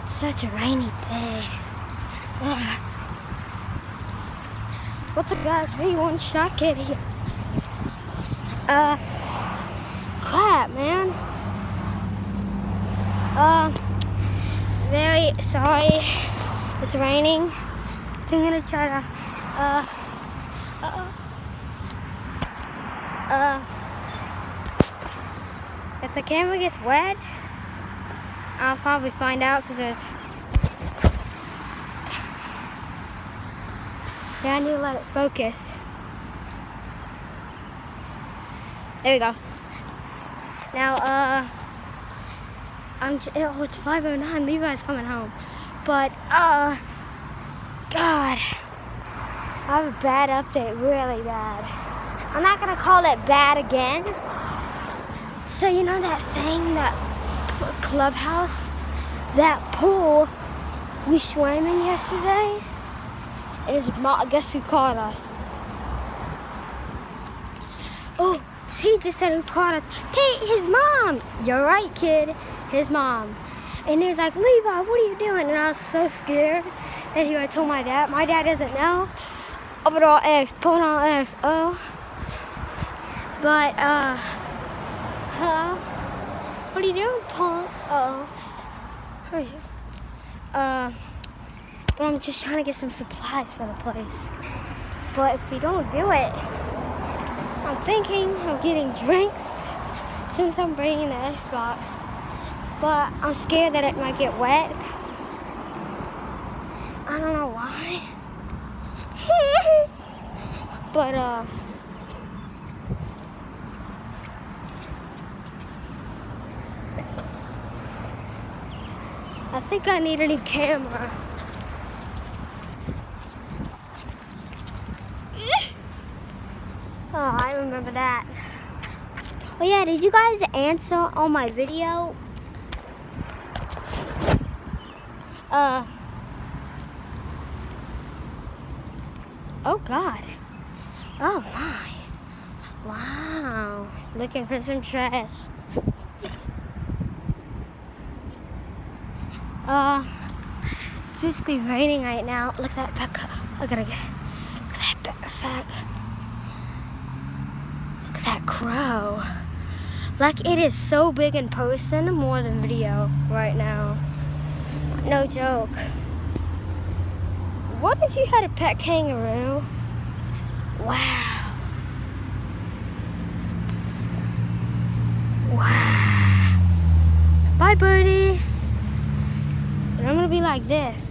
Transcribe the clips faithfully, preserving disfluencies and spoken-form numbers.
Such a rainy day. Ugh. What's up, guys? Me, one shot kid here. Uh, crap, man. Uh, very sorry. It's raining. I'm gonna try to, uh, uh, uh, if the camera gets wet, I'll probably find out because there's, yeah, I need to let it focus. There we go. Now, uh, I'm, oh, it's five oh nine, Levi's coming home. But, uh, God, I have a bad update, really bad. I'm not gonna call it bad again. So you know that thing, that clubhouse, that pool we swam in yesterday? It is mom. Guess who caught us? Oh, she just said who caught us. Pete, his mom. You're right, kid. His mom. And he was like, Levi, what are you doing? And I was so scared that he I told my dad. My dad doesn't know. Up it all X, pulling on X. Oh. But, uh, huh? What are you doing, punk? Uh-oh. Where are you? Uh, but I'm just trying to get some supplies for the place. But if we don't do it, I'm thinking of getting drinks since I'm bringing the Xbox. But I'm scared that it might get wet. I don't know why. But, uh, I think I need a new camera. Oh, I remember that. Oh yeah, did you guys answer on my video? Uh, oh God. Oh my. Wow. Looking for some trash. Uh, it's basically raining right now. Look at that back. I gotta get. Look at that back. Look at that crow. Like, it is so big in person more than video right now. No joke. What if you had a pet kangaroo? Wow. Wow. Bye, birdie. And I'm gonna be like this.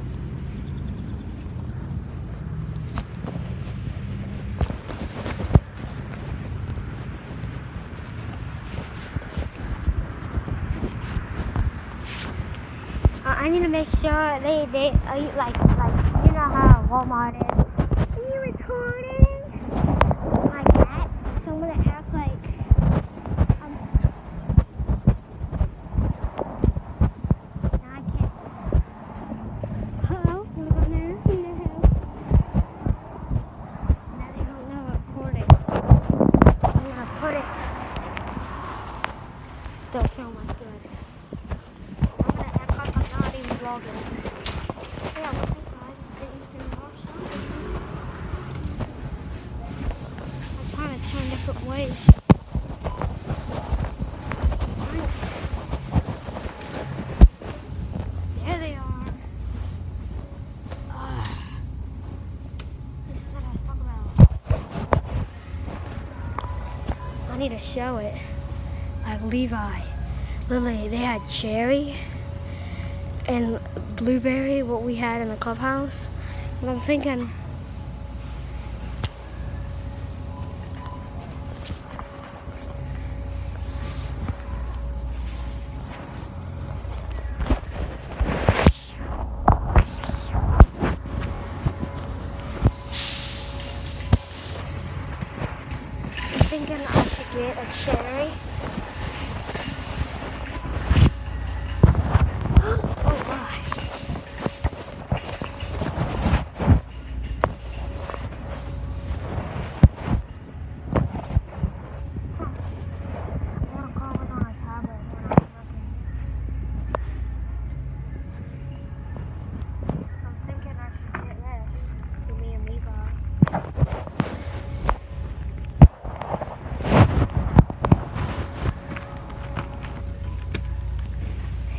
I need to make sure they, they eat like, like, you know how Walmart is. Are you recording? Like that. So I'm going to act like, um, now I can't. Hello? What about now? No. Now they don't know I'm recording. I'm going to put it. Still filming good. Yeah, what's up, guys? Things been washed. I'm trying to turn different ways. Nice. There they are. Uh, this is what I was talking about. I need to show it. Like Levi. Literally, they had cherry and blueberry, what we had in the clubhouse. And I'm thinking, I'm thinking I should get a cherry.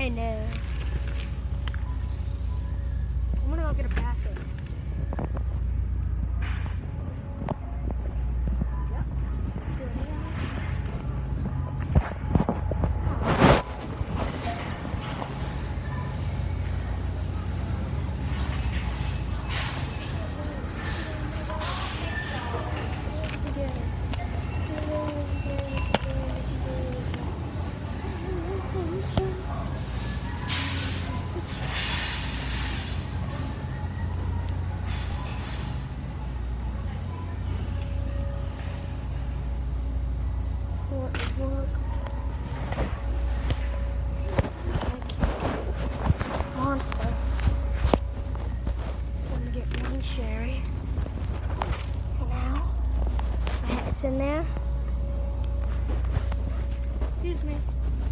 I know. I'm gonna go get a basket. Monster. So I'm gonna get one sherry. And now my hat's in there. Excuse me.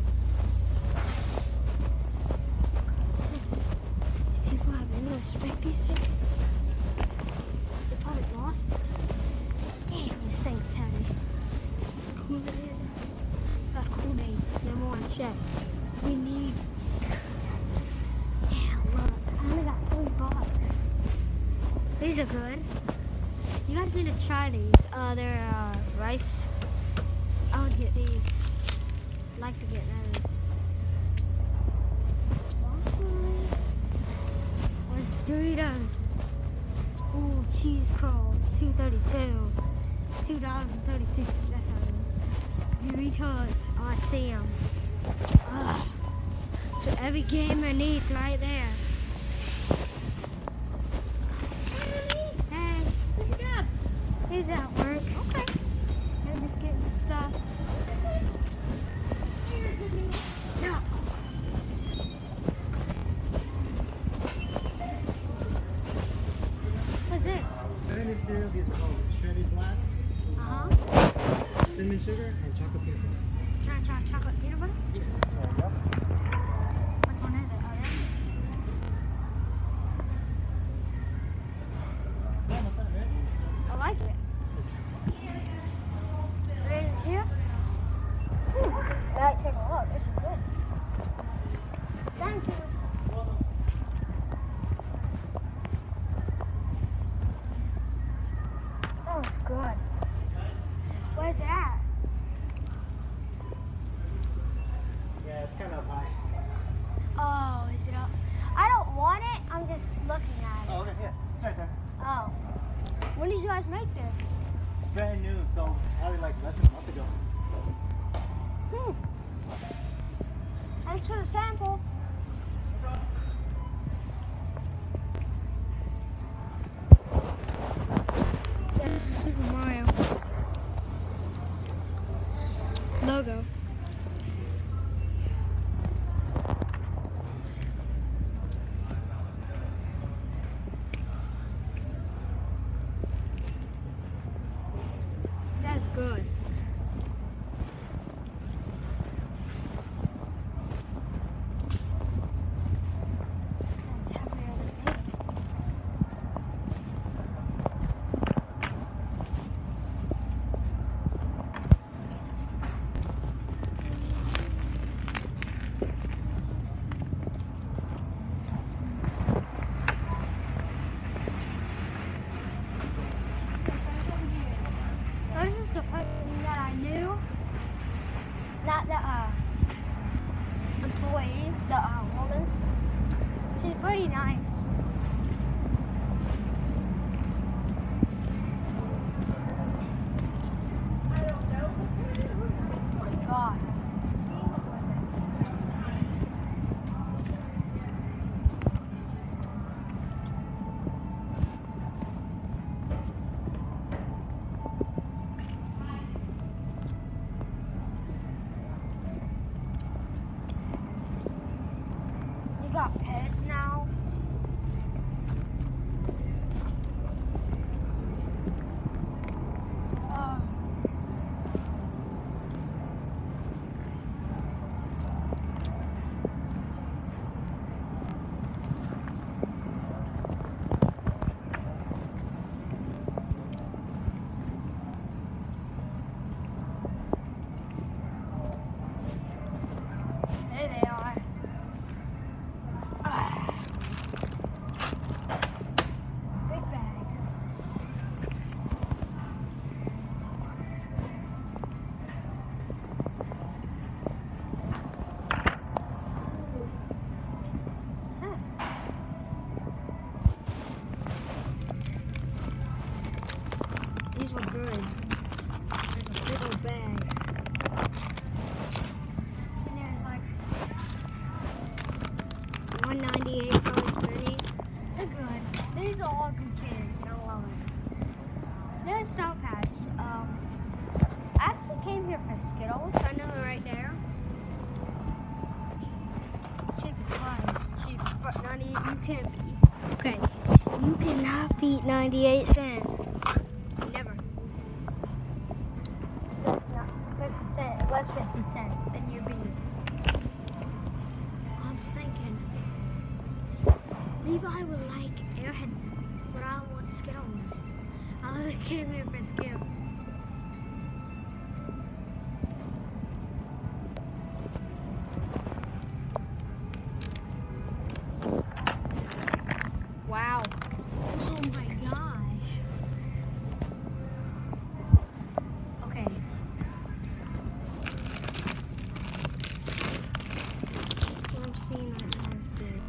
People have any respect these days? They probably lost it. Damn, this thing is heavy. Kool-Aid. Got Kool-Aid. Number one check. We need. Yeah, look. I only got three bucks. These are good. You guys need to try these. Uh, they're uh, rice. I would get these. I'd like to get those. What's Doritos? Ooh, cheese curls. two thirty-two. two dollars and thirty-two cents. That's how it is. Doritos. Oh, I see them. Ugh. So every gamer needs right there. Hey. What you got? He's at work. Okay. I'm just getting stuff. No. What's this? Cinnamon cereal, these are called Shredded Blast. Uh-huh. Cinnamon sugar and chocolate peanut butter. Can I try chocolate peanut butter? Yeah. There you go. Which one is it? Oh, this? Yeah, not bad, right? I like it. Right here? Ooh, I take a look. This is good. Thank you. Oh, it's good. Where's it at? Yeah, it's kind of high. Oh, is it up? I don't want it. I'm just looking at it. Oh, okay, yeah. It's right there. Oh. When did you guys make this? Brand new, so probably like less than a month ago. Hmm. Thanks for the sample. That's the Super Mario logo. That's good. This thing's heavier than me. This is the person that I knew, not the uh, employee, the uh, woman. She's pretty nice. Oh my God. You got pets now? Oh. There they are. one ninety-eight Salisbury. They're good. These are all good kids. I love it. There's Sour Patch. Um, I actually came here for Skittles. I know it right there. Cheapest price. Cheap. But ninety. You can't beat. Okay. You cannot beat ninety-eight cents. Never. That's not fifty cent. Less fifty cent. Then you beat it. I'm thinking Levi would like Airhead, but I want Skittles. I literally came here for Skittles. Wow. Oh my gosh. Okay. What I'm seeing right now is big.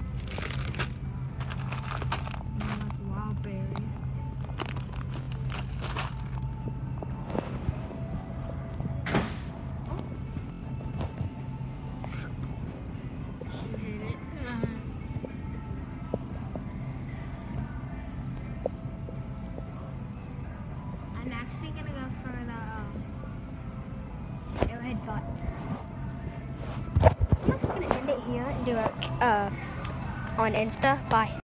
Like wild berry. Oh. She hit it. Uh-huh. I'm actually gonna go for the um, Airhead cut. I'm just gonna end it here and do it uh, on Insta. Bye.